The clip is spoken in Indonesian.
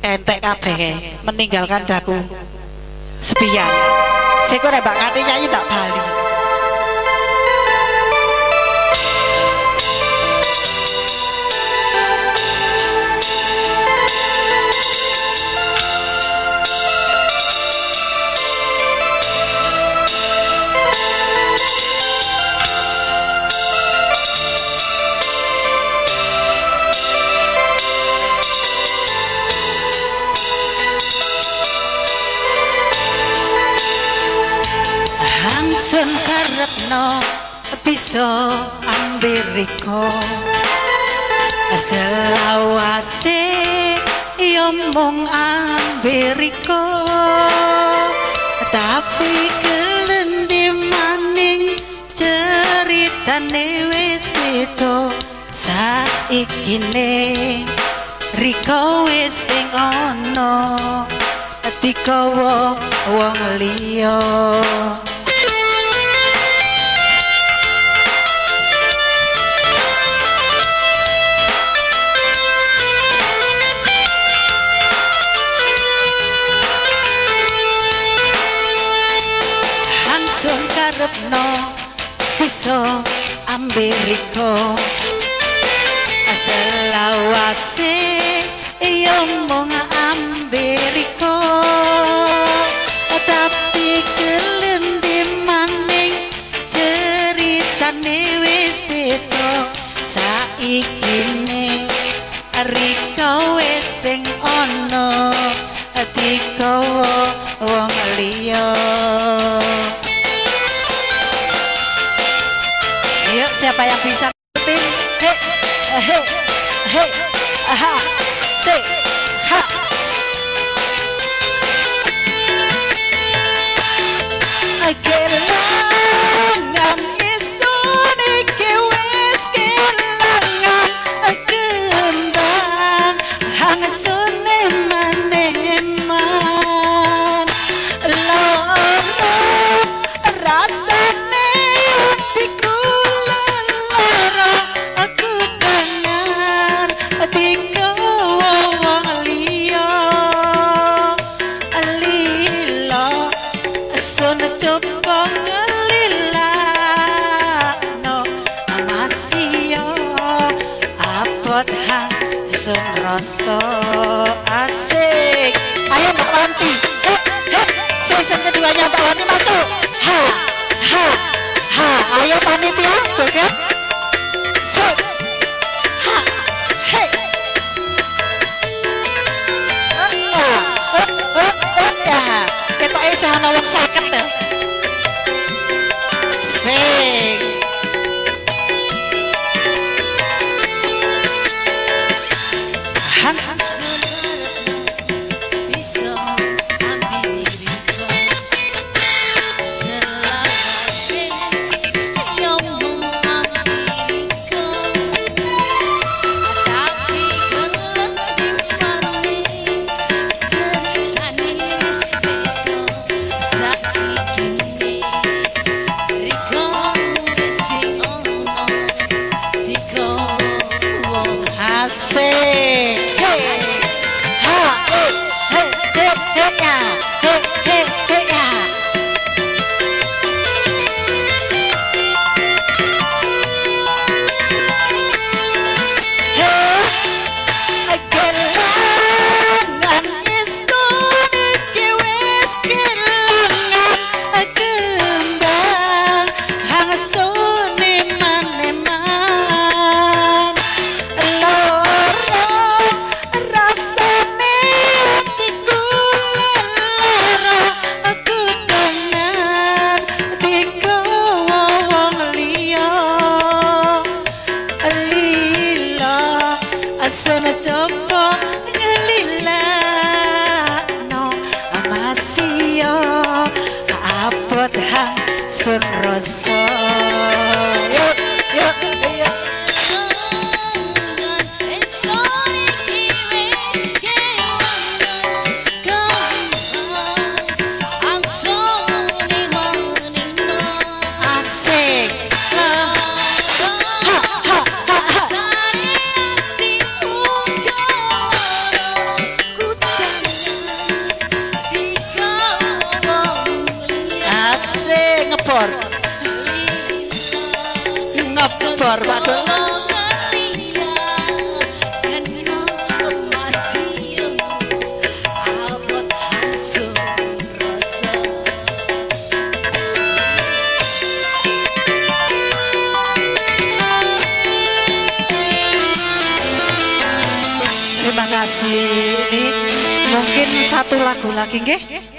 entek kabeh meninggalkan daku sepian. Saya kok nek nganti nyanyi tak bali. Sun karepno bisa ambiriko selawase yo mung ambiriko tapi kelendi maning ceritane wis beda saikine riko wis sing ana dikawa wong liya. Karepno bisa ambiriko selawase yo mung ambiriko tapi kelendi maning ceritane wis beda saikine riko wis sing ana dikawa wong liya. Siapa yang bisa ngikutin? Hei, hei, hei, aha, say, ha. Kelangan isun iki wis kelangan kembang hang sune maneman loro rasane atiku rasa asik. Ayo Mbak Wanti, season keduanya Mbak Wanti masuk. Ha, ha, ha. Ayo panitia joget. Sik, ha, hei. Ya, ketoke sing ana wong 50 to. Sing. Bogor Pak Dul. Terima kasih. Ini mungkin satu lagu lagi nggih.